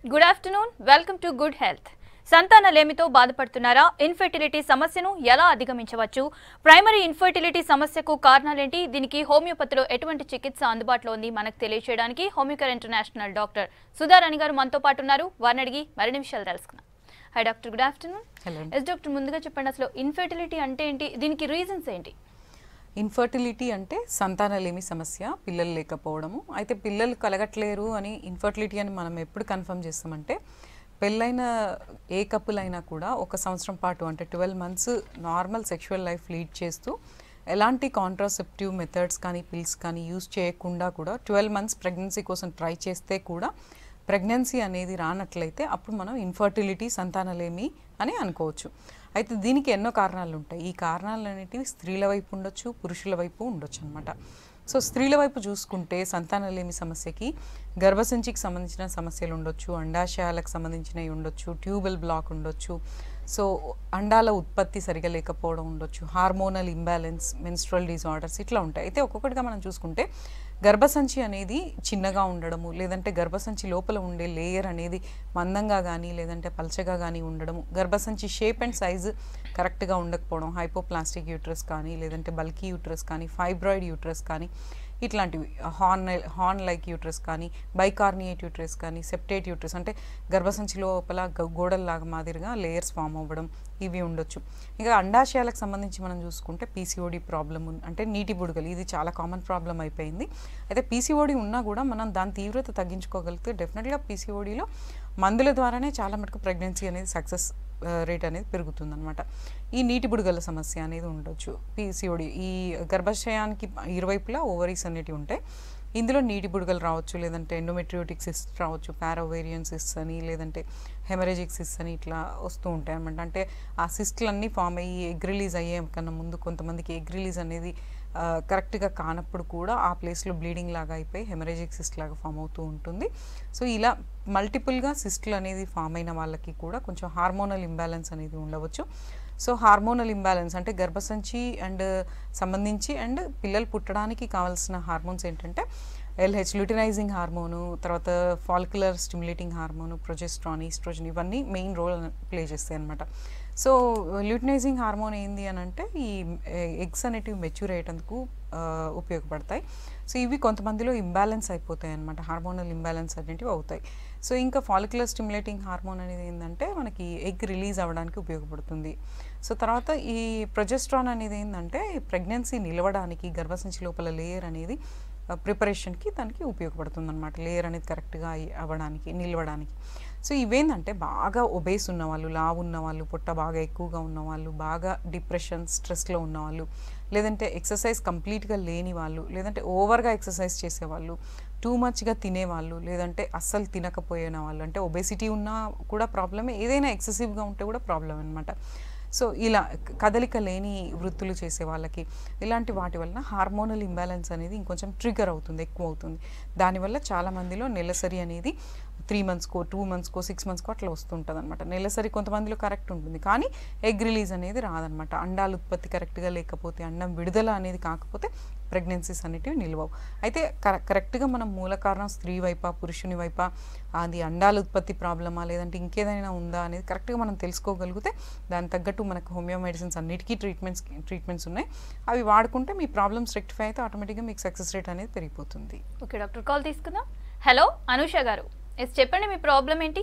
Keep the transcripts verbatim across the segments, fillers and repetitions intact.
Good afternoon welcome to good health. సంతానలేమితో బాధపడుతున్నారా? Infertility సమస్యను ఎలా అధిగమించవచ్చు? ప్రైమరీ ఇన్ఫెర్టిలిటీ సమస్యకు కారణాలేంటి? దీనికి హోమియోపతిలో ఎటువంటి చికిత్స అందుబాటులో ఉంది మనకు తెలియజేయడానికి హోమియోకేర్ ఇంటర్నేషనల్ డాక్టర్ సుధారాణి గారు మనతో పాటు ఉన్నారు. వారిని అడిగి మరిన్ని విషయాలు తెలుసుకుందాం. Hi doctor, good afternoon. Yes doctor, ముందుగా చెప్పండి, అసలు ఇన్ఫెర్టిలిటీ అంటే ఏంటి, దీనికి రీజన్స్ ఏంటి? ఇన్ఫర్టిలిటీ అంటే సంతానలేమి సమస్య, పిల్లలు లేకపోవడము. అయితే పిల్లలు కలగట్లేరు అని ఇన్ఫర్టిలిటీ అని మనం ఎప్పుడు కన్ఫర్మ్ చేస్తామంటే, పెళ్ళైన ఏ కపుల్ అయినా కూడా ఒక సంవత్సరం పాటు అంటే twelve months normal sexual life lead చేస్తూ ఎలాంటి కాంట్రాసెప్టివ్ మెథడ్స్ కానీ పిల్స్ కానీ యూజ్ చేయకుండా కూడా ట్వెల్వ్ మంత్స్ ప్రెగ్నెన్సీ కోసం ట్రై చేస్తే కూడా ప్రెగ్నెన్సీ అనేది రానట్లయితే అప్పుడు మనం ఇన్ఫర్టిలిటీ సంతానలేమి అని అనుకోవచ్చు. అయితే దీనికి ఎన్నో కారణాలు ఉంటాయి. ఈ కారణాలు అనేటివి స్త్రీల వైపు ఉండొచ్చు, పురుషుల వైపు ఉండొచ్చు అనమాట. సో స్త్రీల వైపు చూసుకుంటే సంతానలేమి సమస్యకి గర్భసంచికి సంబంధించిన సమస్యలు ఉండొచ్చు, అండాశయాలకు సంబంధించినవి ఉండొచ్చు, ట్యూబల్ బ్లాక్ ఉండొచ్చు, సో అండాల ఉత్పత్తి సరిగా లేకపోవడం ఉండొచ్చు, హార్మోనల్ ఇంబ్యాలెన్స్, మెన్స్ట్రల్ డిజార్డర్స్ ఇట్లా ఉంటాయి. అయితే ఒక్కొక్కటిగా మనం చూసుకుంటే గర్భసంచి అనేది చిన్నగా ఉండడము, లేదంటే గర్భసంచి లోపల ఉండే లేయర్ అనేది మందంగా కానీ లేదంటే పల్చగా కానీ ఉండడము, గర్భసంచి షేప్ అండ్ సైజు కరెక్ట్గా ఉండకపోవడం, హైపోప్లాస్టిక్ యూట్రస్ కానీ లేదంటే బల్కీ యూట్రస్ కానీ ఫైబ్రాయిడ్ యూట్రస్ కానీ ఇట్లాంటివి, హార్న్ హార్న్ లైక్ యూట్రస్ కానీ బైకార్నియేట్ యూట్రస్ కానీ సెప్టేట్ యూట్రస్ అంటే గర్భసంచి లోపల గోడల్లాగా మాదిరిగా లేయర్స్ ఫామ్ అవ్వడం ఇవి ఉండొచ్చు. ఇక అండాశయాలకు సంబంధించి మనం చూసుకుంటే పీసీఓడి ప్రాబ్లం అంటే నీటి బుడగలు, ఇది చాలా కామన్ ప్రాబ్లం అయిపోయింది. అయితే పీసీఓడి ఉన్నా కూడా మనం దాని తీవ్రత తగ్గించుకోగలిగితే డెఫినెట్గా పీసీఓడిలో మందుల ద్వారానే చాలా మటుకు ప్రెగ్నెన్సీ అనేది సక్సెస్ రేట్ అనేది పెరుగుతుందన్నమాట. ఈ నీటి బుడగల సమస్య అనేది ఉండొచ్చు. పీసీఓడి ఈ గర్భాశయానికి ఇరువైపులా ఓవరీస్ అనేటివి ఉంటాయి. ఇందులో నీటి బుడగలు రావచ్చు, లేదంటే ఎండోమెట్రియోటిక్ సిస్ట్ రావచ్చు, పారావేరియన్ సిస్ట్ అని లేదంటే హెమరేజిక్ సిస్ట్ అని ఇట్లా వస్తూ ఉంటాయి అన్నమాట. అంటే ఆ సిస్ట్లన్నీ ఫామ్ అయ్యి ఎగ్ రిలీజ్ అయ్యే కన్నా ముందు కొంతమందికి ఎగ్ రిలీజ్ అనేది కరెక్ట్గా కానప్పుడు కూడా ఆ ప్లేస్లో బ్లీడింగ్ లాగా అయిపోయి హెమరేజిక్ సిస్ట్ లాగా ఫామ్ అవుతూ ఉంటుంది. సో ఇలా మల్టిపుల్గా సిస్ట్లు అనేది ఫామ్ అయిన వాళ్ళకి కూడా కొంచెం హార్మోనల్ ఇంబ్యాలెన్స్ అనేది ఉండవచ్చు. సో హార్మోనల్ ఇంబ్యాలెన్స్ అంటే గర్భసంచి అండ్ సంబంధించి అండ్ పిల్లలు పుట్టడానికి కావాల్సిన హార్మోన్స్ ఏంటంటే ఎల్హెచ్ ల్యూటినైజింగ్ హార్మోను, తర్వాత follicular stimulating hormone, progesterone, oestrogen ఇవన్నీ మెయిన్ రోల్ ప్లే చేస్తాయి అన్నమాట. సో ల్యూటినైజింగ్ హార్మోన్ ఏంది అని అంటే ఈ ఎగ్స్ అనేటివి మెచ్యూర్ అయ్యేటందుకు ఉపయోగపడతాయి. సో ఇవి కొంతమందిలో ఇంబ్యాలెన్స్ అయిపోతాయి అన్నమాట, హార్మోనల్ ఇంబ్యాలెన్స్ అనేటివి అవుతాయి. సో ఇంకా ఫాలిక్యులర్ స్టిమ్యులేటింగ్ హార్మోన్ అనేది ఏంటంటే మనకి ఎగ్ రిలీజ్ అవ్వడానికి ఉపయోగపడుతుంది. సో తర్వాత ఈ ప్రొజెస్ట్రాన్ అనేది ఏంటంటే ప్రెగ్నెన్సీ నిలవడానికి గర్భసంచి లోపల లేయర్ అనేది ప్రిపరేషన్కి దానికి ఉపయోగపడుతుంది అనమాట, లేయర్ అనేది కరెక్ట్గా అవ్వడానికి నిలవడానికి. సో ఇవేంటంటే బాగా ఒబేస్ ఉన్నవాళ్ళు, లావు ఉన్నవాళ్ళు, పొట్ట బాగా ఎక్కువగా ఉన్నవాళ్ళు, బాగా డిప్రెషన్ స్ట్రెస్లో ఉన్నవాళ్ళు, లేదంటే ఎక్సర్సైజ్ కంప్లీట్గా లేని వాళ్ళు, లేదంటే ఓవర్గా ఎక్సర్సైజ్ చేసేవాళ్ళు, టూ మచ్గా తినేవాళ్ళు, లేదంటే అస్సలు తినకపోయిన వాళ్ళు, అంటే ఒబేసిటీ ఉన్నా కూడా ప్రాబ్లమే, ఏదైనా ఎక్సెసివ్గా ఉంటే కూడా ప్రాబ్లం అనమాట. సో ఇలా కదలిక లేని వృత్తులు చేసే వాళ్ళకి ఇలాంటి వాటి వలన హార్మోనల్ ఇంబ్యాలెన్స్ అనేది ఇంకొంచెం ట్రిగర్ అవుతుంది, ఎక్కువ అవుతుంది. దానివల్ల చాలామందిలో నెలసరి అనేది త్రీ మంత్స్కో టూ మంత్స్కో సిక్స్ మంత్స్కో అట్లా వస్తుంటుంది అనమాట. నెలసరి కొంతమందిలో కరెక్ట్ ఉంటుంది కానీ ఎగ్ రిలీజ్ అనేది రాదనమాట. అండాల ఉత్పత్తి కరెక్ట్గా లేకపోతే, అండం విడుదల అనేది కాకపోతే ప్రెగ్నెన్సీస్ అనేటివి నిలవవు. అయితే కరెక్ట్గా మనం మూల కారణం స్త్రీ వైపా పురుషుని వైపా, అది అండాల ఉత్పత్తి ప్రాబ్లమా లేదంటే ఇంకేదైనా ఉందా అనేది కరెక్ట్గా మనం తెలుసుకోగలిగితే దాని తగ్గట్టు మనకు హోమియో మెడిసిన్స్ అన్నిటికీ ట్రీట్మెంట్స్ ట్రీట్మెంట్స్ ఉన్నాయి. అవి వాడుకుంటే మీ ప్రాబ్లమ్స్ రెక్టిఫై అయితే ఆటోమేటిక్గా మీకు సక్సెస్ రేట్ అనేది పెరిగిపోతుంది. ఓకే డాక్టర్, కాల్ తీసుకుందాం. హలో అనూష గారు, ఎస్ చెప్పండి, మీ ప్రాబ్లం ఏంటి?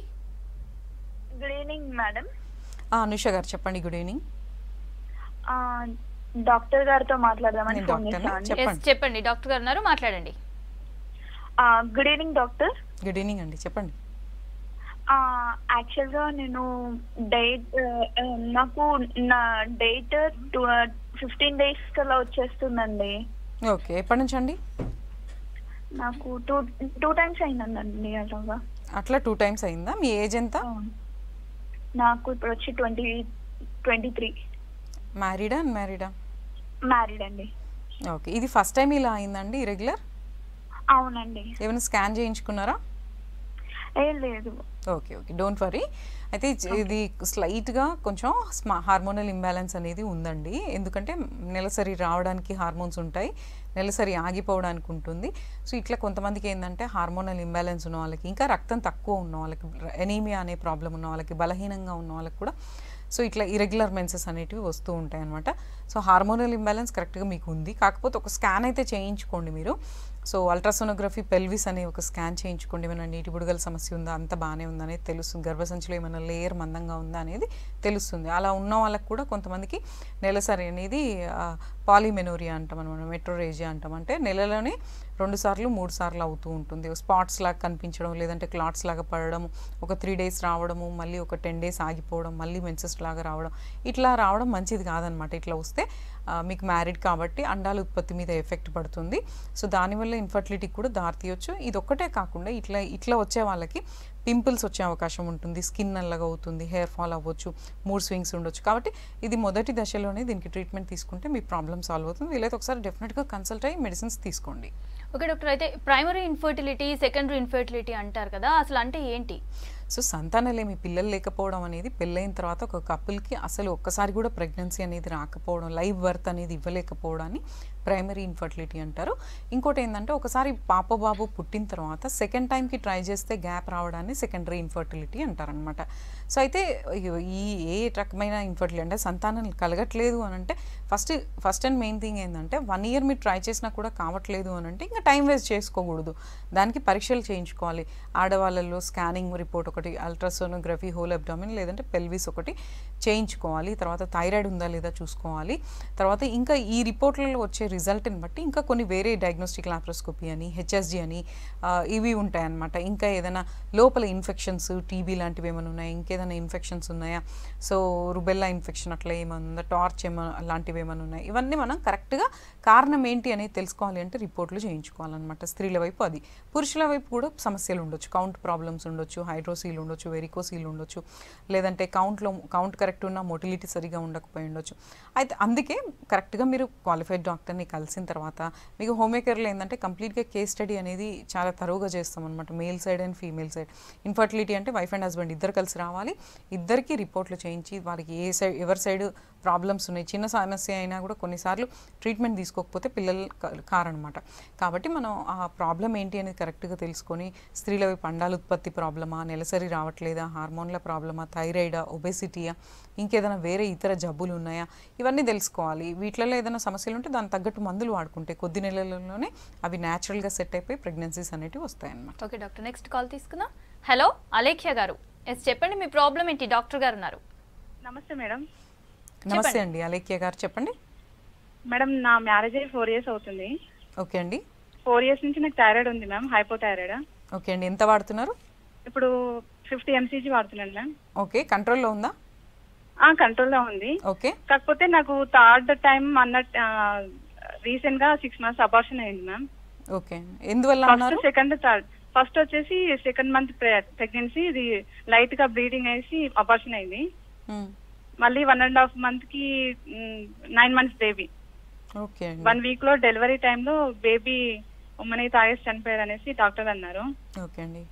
Good evening madam. అనూష గారు చెప్పండి. Good evening. డాక్టర్ గారితో మాట్లాడదామని ఫోన్ చేశాను. చెప్పండి, డాక్టర్ గారు ఉన్నారు, మాట్లాడండి. Good evening doctor. Good evening అండి, చెప్పండి. యాక్చువల్గా నేను డేట్ నాకు నా డేట్ టూ ఫిఫ్టీన్ డేస్ కల్లా వచ్చేస్తుందండి. ఓకే, ఎప్పటి నుంచి అండి? నాకు టూ టూ టైమ్స్ అయిందండి. అలాగా అట్లా టూ టైమ్స్ అయిందా? మీ ఏజ్ ఎంత? నాకు ఇప్పుడు వచ్చి ట్వంటీ ట్వంటీ త్రీ. మ్యారీడా అన్మ్యారీడా? మ్యారీడ్ అండి. ఓకే, ఇది ఫస్ట్ టైం ఇలా అయిందండి ఇరెగ్యులర్? అవునండి. ఏమైనా స్కాన్ చేయించుకున్నారా? ఏ లేదు. Okay okay don't worry. అయితే ఇది స్లైట్గా కొంచెం స్మా హార్మోనల్ ఇంబ్యాలెన్స్ అనేది ఉందండి. ఎందుకంటే నెలసరి రావడానికి హార్మోన్స్ ఉంటాయి, నెలసరి ఆగిపోవడానికి ఉంటుంది. సో ఇట్లా కొంతమందికి ఏంటంటే హార్మోనల్ ఇంబ్యాలెన్స్ ఉన్న వాళ్ళకి, ఇంకా రక్తం తక్కువ ఉన్న వాళ్ళకి, ఎనీమియా అనే ప్రాబ్లం ఉన్న వాళ్ళకి, బలహీనంగా ఉన్న వాళ్ళకి కూడా సో ఇట్లా ఇరెగ్యులర్ మెన్సెస్ అనేటివి వస్తూ ఉంటాయి అనమాట. సో హార్మోనల్ ఇంబ్యాలెన్స్ కరెక్ట్గా మీకు ఉంది. కాకపోతే ఒక స్కాన్ అయితే చేయించుకోండి మీరు. సో అల్ట్రాసోనోగ్రఫీ పెల్విస్ అనే ఒక స్కాన్ చేయించుకోండి. ఏమైనా నీటి బుడగల సమస్య ఉందా, అంత బాగానే ఉందా అనేది తెలుస్తుంది. గర్భసంచిలో ఏమైనా లేయర్ మందంగా ఉందా అనేది తెలుస్తుంది. అలా ఉన్న వాళ్ళకి కూడా కొంతమందికి నెలసరి అనేది పాలిమెనోరియా అంటాం అనమాట, మెట్రోరేజియా అంటాం. అంటే నెలలోనే రెండు సార్లు మూడు సార్లు అవుతూ ఉంటుంది. స్పాట్స్ లాగా కనిపించడం, లేదంటే క్లాట్స్ లాగా పడడం, ఒక త్రీ డేస్ రావడము, మళ్ళీ ఒక టెన్ డేస్ ఆగిపోవడం, మళ్ళీ మెన్సెస్ లాగా రావడం, ఇట్లా రావడం మంచిది కాదనమాట. ఇట్లా వస్తే మీకు మ్యారీడ్ కాబట్టి అండాల ఉత్పత్తి మీద ఎఫెక్ట్ పడుతుంది. సో దానివల్ల ఇన్ఫర్టిలిటీకి కూడా దారితీయొచ్చు. ఇది ఒక్కటే కాకుండా ఇట్లా ఇట్లా వచ్చే వాళ్ళకి పింపుల్స్ వచ్చే అవకాశం ఉంటుంది, స్కిన్ నల్లగా అవుతుంది, హెయిర్ ఫాల్ అవ్వచ్చు, మూడ్ స్వింగ్స్ ఉండొచ్చు. కాబట్టి ఇది మొదటి దశలోనే దీనికి ట్రీట్మెంట్ తీసుకుంటే మీ ప్రాబ్లమ్ సాల్వ్ అవుతుంది. వీలైతే ఒకసారి డెఫినెట్గా కన్సల్ట్ అయ్యి మెడిసిన్స్ తీసుకోండి. ఓకే డాక్టర్, అయితే ప్రైమరీ ఇన్ఫర్టిలిటీ, సెకండరీ ఇన్ఫర్టిలిటీ అంటారు కదా, అసలు అంటే ఏంటి? సో సంతానలేమి, పిల్లలు లేకపోవడం అనేది పెళ్ళైన తర్వాత ఒక కపుల్కి అసలు ఒక్కసారి కూడా ప్రెగ్నెన్సీ అనేది రాకపోవడం, లైవ్ బర్త్ అనేది ఇవ్వలేకపోవడాన్ని ప్రైమరీ ఇన్ఫర్టిలిటీ అంటారు. ఇంకోటి ఏంటంటే ఒకసారి పాప బాబు పుట్టిన తర్వాత సెకండ్ టైంకి ట్రై చేస్తే గ్యాప్ రావడాన్ని సెకండరీ ఇన్ఫర్టిలిటీ అంటారనమాట. సో అయితే ఈ ఏ రకమైన ఇన్ఫర్టిలిటీ అంటే సంతానం కలగట్లేదు అని అంటే first first and main thing ఏంటంటే వన్ ఇయర్ మీరు ట్రై చేసినా కూడా కావట్లేదు అని అంటే ఇంకా టైం వేస్ట్ చేసుకోకూడదు. దానికి పరీక్షలు చేయించుకోవాలి. ఆడవాళ్ళలో స్కానింగ్ రిపోర్ట్ ఒకటి, అల్ట్రాసోనోగ్రఫీ హోల్ అబ్డామిన్ లేదంటే పెల్విస్ ఒకటి చేయించుకోవాలి. తర్వాత థైరాయిడ్ ఉందా లేదా చూసుకోవాలి. తర్వాత ఇంకా ఈ రిపోర్ట్లలో వచ్చే రిజల్ట్ని బట్టి ఇంకా కొన్ని వేరే డయాగ్నోస్టిక్ లాప్రోస్కోపీ అని, హెచ్ఎస్జి అని ఇవి ఉంటాయి అన్నమాట. ఇంకా ఏదైనా లోపల ఇన్ఫెక్షన్స్, టీబీ లాంటివి ఏమైనా ఉన్నాయా, ఇంకేదైనా ఇన్ఫెక్షన్స్ ఉన్నాయా, సో రుబెల్లా ఇన్ఫెక్షన్ అట్లా ఏమైనా ఉందా, టార్చ్ ఏమైనా లాంటివి ఏమైనా ఉన్నాయి, ఇవన్నీ మనం కరెక్ట్గా కారణం ఏంటి అనేది తెలుసుకోవాలి అంటే రిపోర్ట్లు చేయించుకోవాలన్నమాట. స్త్రీల వైపు అది. పురుషుల వైపు కూడా సమస్యలు ఉండొచ్చు, కౌంట్ ప్రాబ్లమ్స్ ఉండొచ్చు, హైడ్రోసీల్ ఉండొచ్చు, వెరికోసీల్ ఉండొచ్చు, లేదంటే కౌంట్లో కౌంట్ కరెక్ట్ ఉన్న మొటిలిటీ సరిగా ఉండకపోయి ఉండొచ్చు. అయితే అందుకే కరెక్ట్గా మీరు క్వాలిఫైడ్ డాక్టర్ని కలిసిన తర్వాత మీకు హోమియోకేర్లో ఏంటంటే కంప్లీట్గా కేస్ స్టడీ అనేది చాలా తరువుగా చేస్తాం అనమాట. Male side and female side. Infertility అంటే వైఫ్ అండ్ హస్బెండ్ ఇద్దరు కలిసి రావాలి, ఇద్దరికి రిపోర్ట్లు చేయించి వారికి ఏ సైడ్ ఎవరి సైడ్ ప్రాబ్లమ్స్ ఉన్నాయి, చిన్న సమస్య అయినా కూడా కొన్నిసార్లు ట్రీట్మెంట్ తీసుకోకపోతే పిల్లలు కారనమాట. కాబట్టి మనం ఆ ప్రాబ్లం ఏంటి అనేది కరెక్ట్గా తెలుసుకొని స్త్రీల వైపు అండాల ఉత్పత్తి ప్రాబ్లమా, నెలసరి రావట్లేదా, హార్మోన్ల ప్రాబ్లమా, థైరాయిడా, ఒబెసిటీయా, ఇంకేదైనా వేరే ఇతర జబ్బులు ఉన్నాయా, ఇవన్నీ తెలుసుకోవాలి. వీటిలో ఏదైనా సమస్యలు ఉంటే దానికి తగ్గట్టు మందులు వాడుకుంటే కొద్ది నెలలలోనే అవి న్యాచురల్గా సెట్ అయిపోయి ప్రెగ్నెన్సీస్ అనేవి వస్తాయన్నమాట. ఓకే డాక్టర్, నెక్స్ట్ కాల్ తీసుకుందాం. హలో అలేఖ్య గారు, ఎస్ చెప్పండి మీ ప్రాబ్లం ఏంటి? డాక్టర్ గారు ఉన్నారు. నమస్తే మేడం. నమస్తే అండి అలేఖ్య గారు, చెప్పండి మేడం. నా మ్యారేజ్ అయ్యి ఫోర్ ఇయర్స్ అవుతుంది. ఓకే అండి. ఫోర్ ఇయర్స్ నుంచి నాకు థైరాయిడ్ ఉంది మ్యామ్, హైపోథైరాయిడ్. ఓకే అండి. ఎంత వాడుతున్నారు? ఇప్పుడు ఫిఫ్టీ ఎంసీజీ వాడుతున్నాను మ్యామ్. ఓకే, కంట్రోల్లో ఉందా? కంట్రోల్లో ఉంది. ఓకే. కాకపోతే నాకు థర్డ్ టైం అన్న రీసెంట్ గా సిక్స్ మంత్స్ అబార్షన్ అయింది మ్యామ్. ఓకే, ఎందువల్ల అన్నారు? సెకండ్ థర్డ్ ఫస్ట్ వచ్చేసి సెకండ్ మంత్ ప్రెగ్నెన్సీ, ఇది లైట్ గా బ్లీడింగ్ వేసి అబార్షన్ అయింది. మళ్ళీ వన్ అండ్ హాఫ్ మంత్ కి nine months baby. Okay. One week లో డెలివరీ టైంలో బేబీ ఉమ్మని తాగేసి చనిపోయారు అనేసి డాక్టర్ అన్నారు. ఓకే అండి.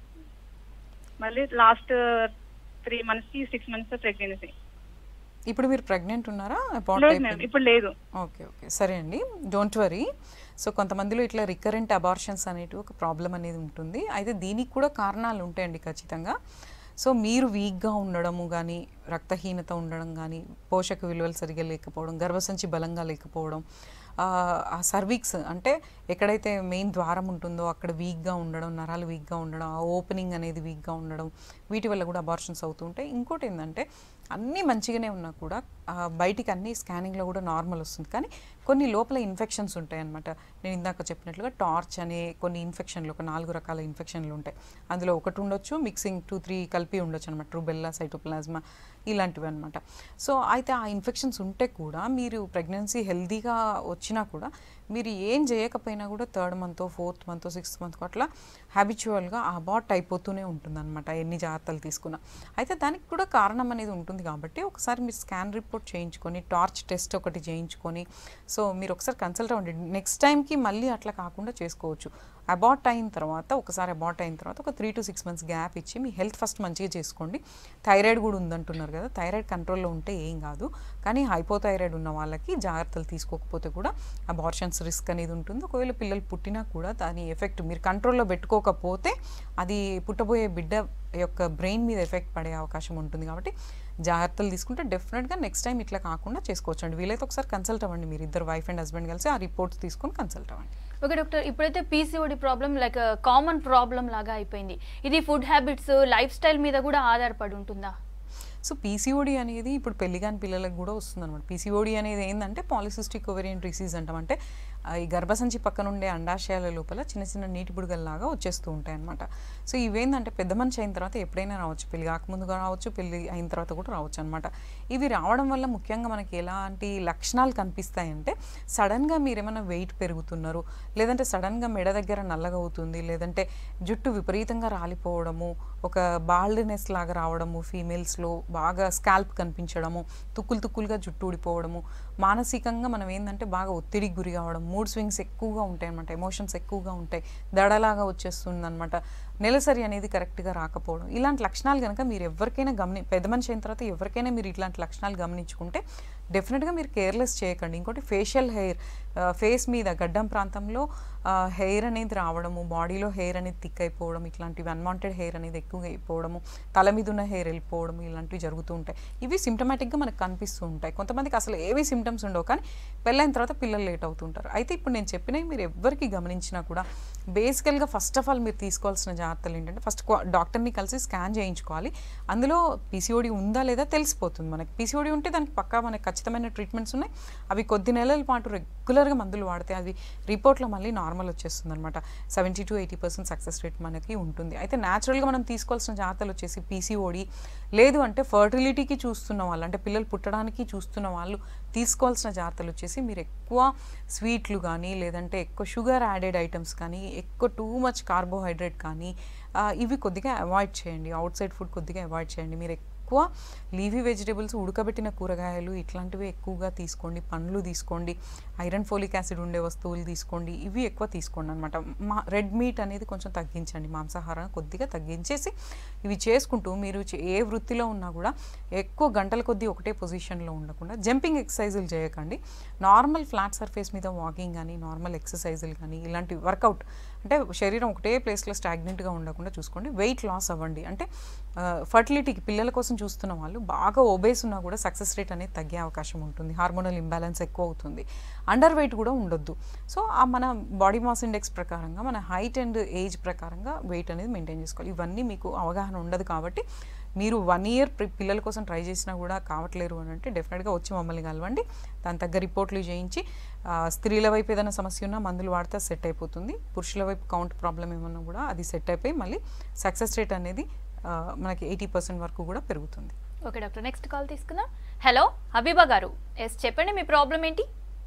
మళ్ళీ లాస్ట్ త్రీ మంత్స్ కి సిక్స్ మంత్స్ ప్రెగ్నెన్సీ. ఇప్పుడు మీరు ప్రెగ్నెంట్ ఉన్నారా? ఇప్పుడు లేదు. ఓకే ఓకే సరే అండి, డోంట్ వరీ. సో కొంతమందిలో ఇట్లా రికరెంట్ అబార్షన్స్ అనేవి ఒక ప్రాబ్లం అనేది ఉంటుంది. అయితే దీనికి కూడా కారణాలు ఉంటాయండి ఖచ్చితంగా. సో మీరు వీక్గా ఉండడము కానీ, రక్తహీనత ఉండడం కానీ, పోషక విలువలు సరిగా లేకపోవడం, గర్భసంచి బలంగా లేకపోవడం, ఆ సర్వీక్స్ అంటే ఎక్కడైతే మెయిన్ ద్వారం ఉంటుందో అక్కడ వీక్గా ఉండడం, నరాలు వీక్గా ఉండడం, ఆ ఓపెనింగ్ అనేది వీక్గా ఉండడం, వీటి వల్ల కూడా అబార్షన్స్ అవుతూ ఉంటాయి. ఇంకోటి ఏంటంటే అన్నీ మంచిగానే ఉన్నా కూడా బయటికి అన్ని స్కానింగ్లో కూడా నార్మల్ వస్తుంది, కానీ కొన్ని లోపల ఇన్ఫెక్షన్స్ ఉంటాయి అన్నమాట. నేను ఇందాక చెప్పినట్లుగా టార్చ్ అనే కొన్ని ఇన్ఫెక్షన్లు, ఒక నాలుగు రకాల ఇన్ఫెక్షన్లు ఉంటాయి. అందులో ఒకటి ఉండొచ్చు, మిక్సింగ్ టూ త్రీ కలిపి ఉండొచ్చు అనమాట, రుబెల్లా, సైటోప్లాజ్మా ఇలాంటివి అనమాట. సో అయితే ఆ ఇన్ఫెక్షన్స్ ఉంటే కూడా మీరు ప్రెగ్నెన్సీ హెల్దీగా వచ్చినా కూడా మీరు ఏం చేయకపోయినా కూడా third month, fourth month, sixth month అట్లా హ్యాబిచువల్గా అబార్ట్ అయిపోతూనే ఉంటుంది అనమాట ఎన్ని జాగ్రత్తలు తీసుకున్నా. అయితే దానికి కూడా కారణం అనేది ఉంటుంది కాబట్టి ఒకసారి మీరు స్కాన్ రిపోర్ట్ చేయించుకొని టార్చ్ టెస్ట్ ఒకటి చేయించుకొని సో మీరు ఒకసారి కన్సల్ట్ అవ్వండి. నెక్స్ట్ టైంకి మళ్ళీ అట్లా కాకుండా చేసుకోవచ్చు. అబార్ట్ అయిన తర్వాత ఒకసారి అబార్ట్ అయిన తర్వాత ఒక three to six months gap ఇచ్చి మీ హెల్త్ ఫస్ట్ మంచిగా చేసుకోండి. థైరాయిడ్ కూడా ఉందంటున్నారు కదా, థైరాయిడ్ కంట్రోల్లో ఉంటే ఏం కాదు, కానీ హైపోథైరాయిడ్ ఉన్న వాళ్ళకి జాగ్రత్తలు తీసుకోకపోతే కూడా అబార్షన్స్ రిస్క్ అనేది ఉంటుంది. ఒకవేళ పిల్లలు పుట్టినా కూడా దాని ఎఫెక్ట్ మీరు కంట్రోల్లో పెట్టుకోకపోతే అది పుట్టబోయే బిడ్డ యొక్క బ్రెయిన్ మీద ఎఫెక్ట్ పడే అవకాశం ఉంటుంది. కాబట్టి జాగ్రత్తలు తీసుకుంటే డెఫినెట్గా నెక్స్ట్ టైం ఇట్లా కాకుండా చేసుకోవచ్చు అండి. వీలైతే ఒకసారి కన్సల్ట్ అవ్వండి, మీరు ఇద్దరు వైఫ్ అండ్ హస్బెండ్ కలిసి ఆ రిపోర్ట్స్ తీసుకొని కన్సల్ట్ అవ్వండి. ఓకే డాక్టర్, ఇప్పుడైతే PCOD problem like common problem లాగా అయిపోయింది. ఇది ఫుడ్ హ్యాబిట్స్, లైఫ్ స్టైల్ మీద కూడా ఆధారపడి ఉంటుందా? సో పీసీఓడి అనేది ఇప్పుడు పెళ్లిగాని పిల్లలకు కూడా వస్తుంది అనమాట. పీసీఓడి అనేది ఏంటంటే పాలిసిస్టిక్ ఓవేరియన్ డిసీజ్ అంటాం. అంటే ఈ గర్భసంచి పక్కన ఉండే అండాశయాల లోపల చిన్న చిన్న నీటి బుడగల్లాగా వచ్చేస్తూ ఉంటాయి అనమాట. సో ఇవేంటంటే పెద్ద మనిషి అయిన తర్వాత ఎప్పుడైనా రావచ్చు, పెళ్లి కాకముందుగా రావచ్చు, పెళ్లి అయిన తర్వాత కూడా రావచ్చు అనమాట. ఇవి రావడం వల్ల ముఖ్యంగా మనకి ఎలాంటి లక్షణాలు కనిపిస్తాయంటే సడన్గా మీరు ఏమైనా వెయిట్ పెరుగుతున్నారు, లేదంటే సడన్గా మెడ దగ్గర నల్లగా అవుతుంది, లేదంటే జుట్టు విపరీతంగా రాలిపోవడము, ఒక బాల్డ్నెస్ లాగా రావడము, ఫీమేల్స్లో బాగా స్కాల్ప్ కనిపించడము, తుక్కులు తుక్కులుగా జుట్టు ఊడిపోవడము, మానసికంగా మనం ఏంటంటే బాగా ఒత్తిడికి గురి కావడం, మూడ్ స్వింగ్స్ ఎక్కువగా ఉంటాయి అనమాట, ఎమోషన్స్ ఎక్కువగా ఉంటాయి, దడలాగా వచ్చేస్తుంది అనమాట, నెలసరి అనేది కరెక్ట్గా రాకపోవడం, ఇలాంటి లక్షణాలు కనుక మీరు ఎవరికైనా గమని పెద్ద మనిషి అయిన తర్వాత ఎవరికైనా మీరు ఇట్లాంటి లక్షణాలు గమనించుకుంటే డెఫినెట్గా మీరు కేర్లెస్ చేయకండి. ఇంకోటి ఫేషియల్ హెయిర్, ఫేస్ మీద గడ్డం ప్రాంతంలో హెయిర్ అనేది రావడము, బాడీలో హెయిర్ అనేది థిక్ అయిపోవడం, ఇట్లాంటివి అన్వాంటెడ్ హెయిర్ అనేది ఎక్కువగా అయిపోవడము, తల మీద ఉన్న హెయిర్ వెళ్ళిపోవడం, ఇలాంటివి జరుగుతూ ఉంటాయి. ఇవి సిమ్టమాటిక్గా మనకు కనిపిస్తూ ఉంటాయి. కొంతమందికి అసలు ఏవి సిమ్టమ్స్ ఉండవు, కానీ పెళ్ళైన తర్వాత పిల్లలు లేట్ అవుతుంటారు. అయితే ఇప్పుడు నేను చెప్పినవి మీరు ఎవరికి గమనించినా కూడా బేసికల్గా ఫస్ట్ ఆఫ్ ఆల్ మీరు తీసుకోవాల్సిన జాగ్రత్తలు ఏంటంటే ఫస్ట్ డాక్టర్ని కలిసి స్కాన్ చేయించుకోవాలి. అందులో పీసీఓడి ఉందా లేదా తెలిసిపోతుంది మనకి. పీసీఓడి ఉంటే దానికి పక్కా మనకి ఖచ్చితమైన ట్రీట్మెంట్స్ ఉన్నాయి. అవి కొద్ది నెలల పాటు రెగ్యులర్గా మందులు వాడితే అది రిపోర్ట్లో మళ్ళీ నార్మల్ వచ్చేస్తుంది అనమాట. Seventy to eighty percent success rate మనకి ఉంటుంది. అయితే న్యాచురల్గా మనం తీసుకోవాల్సిన జాగ్రత్తలు వచ్చేసి పీసీఓడి లేదు అంటే ఫర్టిలిటీకి చూస్తున్న వాళ్ళు, అంటే పిల్లలు పుట్టడానికి చూస్తున్న వాళ్ళు తీసుకోవాల్సిన జాగ్రత్తలు వచ్చేసి మీరు ఎక్కువ స్వీట్లు కానీ, లేదంటే ఎక్కువ షుగర్ యాడెడ్ ఐటమ్స్ కానీ, ఎక్కువ టూ మచ్ కార్బోహైడ్రేట్ కానీ ఇవి కొద్దిగా అవాయిడ్ చేయండి. అవుట్ సైడ్ ఫుడ్ కొద్దిగా అవాయిడ్ చేయండి. మీరు ఎక్కువ లీఫీ వెజిటేబుల్స్, ఉడకబెట్టిన కూరగాయలు ఇట్లాంటివి ఎక్కువగా తీసుకోండి. పండ్లు తీసుకోండి, ఐరన్ ఫోలిక్ యాసిడ్ ఉండే వస్తువులు తీసుకోండి, ఇవి ఎక్కువ తీసుకోండి అనమాట. మా రెడ్ మీట్ అనేది కొంచెం తగ్గించండి, మాంసాహారం కొద్దిగా తగ్గించేసి ఇవి చేసుకుంటూ మీరు ఏ వృత్తిలో ఉన్నా కూడా ఎక్కువ గంటల కొద్దీ ఒకటే పొజిషన్లో ఉండకుండా జంపింగ్ ఎక్సర్సైజులు చేయకండి. నార్మల్ ఫ్లాట్ సర్ఫేస్ మీద వాకింగ్ కానీ, నార్మల్ ఎక్సర్సైజులు కానీ, ఇలాంటి వర్కౌట్ అంటే శరీరం ఒకటే ప్లేస్లో స్టాగ్నెంట్గా ఉండకుండా చూసుకోండి. వెయిట్ లాస్ అవ్వండి. అంటే ఫర్టిలిటీకి పిల్లల కోసం చూస్తున్న వాళ్ళు బాగా ఒబేస్ ఉన్నా కూడా సక్సెస్ రేట్ అనేది తగ్గే అవకాశం ఉంటుంది. హార్మోనల్ ఇంబ్యాలెన్స్ ఎక్కువ అవుతుంది. అండర్ వెయిట్ కూడా ఉండొద్దు. సో మన బాడీ మాస్ ఇండెక్స్ ప్రకారంగా, మన హైట్ అండ్ ఏజ్ ప్రకారంగా వెయిట్ అనేది మెయింటైన్ చేసుకోవాలి. ఇవన్నీ మీకు అవగాహన ఉండదు కాబట్టి మీరు వన్ ఇయర్ పిల్లల కోసం ట్రై చేసినా కూడా కావట్లేరు అని అంటే డెఫినెట్గా వచ్చి మమ్మల్ని కలవండి. దాని తగ్గ రిపోర్ట్లు చేయించి స్త్రీల వైపు ఏదైనా సమస్య ఉన్నా మందులు వాడితే సెట్ అయిపోతుంది. పురుషుల వైపు కౌంట్ ప్రాబ్లం ఏమన్నా కూడా అది సెట్ అయిపోయి మళ్ళీ సక్సెస్ రేట్ అనేది మనకి ఎయిటీ పర్సెంట్ వరకు కూడా పెరుగుతుంది. ఓకే డాక్టర్, నెక్స్ట్ కాల్ తీసుకుందాం. హలో హబీబా గారు, ఎస్ చెప్పండి, మీ ప్రాబ్లం ఏంటి?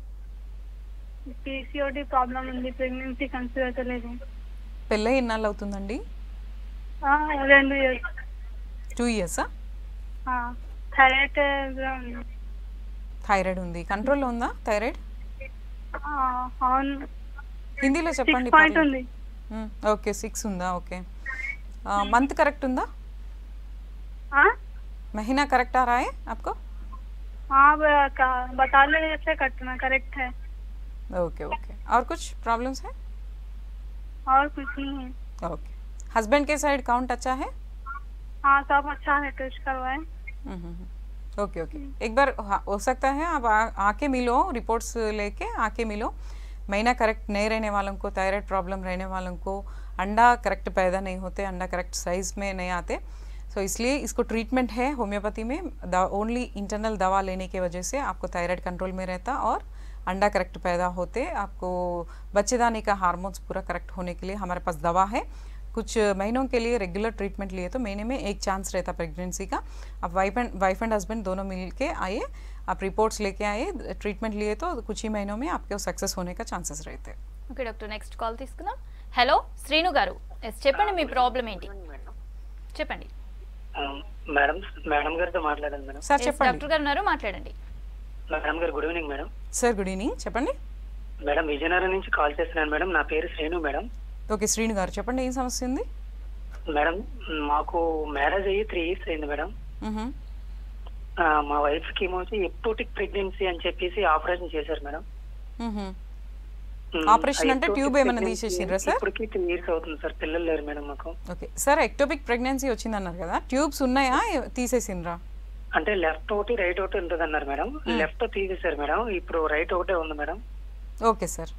పీసీఓడి ప్రాబ్లం ఉంది, ప్రెగ్నెన్సీ కన్సీవ్ అవ్వలేదు. పెళ్ళై ఎన్నాళ్ళు అవుతుందండి? రెండు ఇయర్స్. టూ ఇయర్సా? థైరాయిడ్ థైరాయిడ్ ఉంది. కంట్రోల్లో ఉందా థైరాయిడ్? అవును. హిందీలో చెప్పండి. ఓకే, సిక్స్ ఉందా? ఓకే. मंथ करेक्ट ఉందా? महीना करेक्ट आ रहा है आपको? हाँ बता ले जैसे कटना करेक्ट है. Okay okay. और कुछ प्रॉब्लम्स है? और कुछ नहीं है. ओके. हस्बैंड के साइड काउंट अच्छा है? हाँ सब अच्छा है, टेस्ट करवाए. Okay okay. एक बार हो सकता है आप आके मिलो, रिपोर्ट्स लेके आके मिलो. महीना करेक्ट नहीं रहने वालों को, थायराइड प्रॉब्लम रहने वालों को, अंडा करेक्ट पैदा नहीं होते, अंडा करेक्ट साइज में नहीं आते, सो so, इसलिए इसको ट्रीटमेंट है होम्योपैथी में. ओनली इंटरनल दवा लेने की वजह से आपको थायराइड कंट्रोल में रहता और अंडा करेक्ट पैदा होते. आपको बच्चेदानी का हार्मोन्स पूरा करेक्ट होने के लिए हमारे पास दवा है. कुछ महीनों के लिए रेगुलर ट्रीटमेंट लिए तो महीने में एक चांस रहता प्रेगनेंसी का. आप wife and wife and husband दोनों मिल के आइए, आप रिपोर्ट्स लेके आइए, ट्रीटमेंट लिए तो कुछ ही महीनों में आपके सक्सेस होने का चांसेस रहते हैं. ఓకే డాక్టర్, నెక్స్ట్ కాల్ తీసుకుందాం. హలో శ్రీను గారు, ఎస్ చెప్పండి మీ ప్రాబ్లం ఏంటి చెప్పండి. మేడం మేడం గారితో మాట్లాడండి మేడం. సార్ చెప్పండి. డాక్టర్ గారు ఉన్నారు, మాట్లాడండి. మేడం గారు good evening madam. Sir good evening, చెప్పండి. మేడం విజయనగరం నుంచి కాల్ చేస్తున్నాను మేడం. నా పేరు శ్రీను మేడం. ఓకే శ్రీను గారు చెప్పండి, ఏం సమస్య ఉంది? మేడం మాకు మ్యారేజ్ అయ్యి త్రీ ఇయర్స్ అయింది మేడం. మా వైఫ్ కి ఏమో ఎక్టోటిక్ ప్రెగ్నెన్సీ అని చెప్పేసి ఆపరేషన్ చేశారు మేడం. ఆపరేషన్ అంటే ట్యూబ్ ఏమైనా తీసేసిండ్రా సార్? ఇప్పటికి త్రీ ఇయర్స్ అవుతుంది సార్, పిల్లలు లేరు మేడం మాకు. ఓకే సార్, ఎక్టోపిక్ ప్రెగ్నెన్సీ వచ్చింది అన్నారు కదా, ట్యూబ్స్ ఉన్నాయా తీసేసిండ్రా? అంటే లెఫ్ట్ ఒకటి రైట్ ఒకటి ఉంటుంది అన్నారు మేడం. లెఫ్ట్ తీసేశారు మేడం, ఇప్పుడు రైట్ ఒకటే ఉంది madam. Okay sir,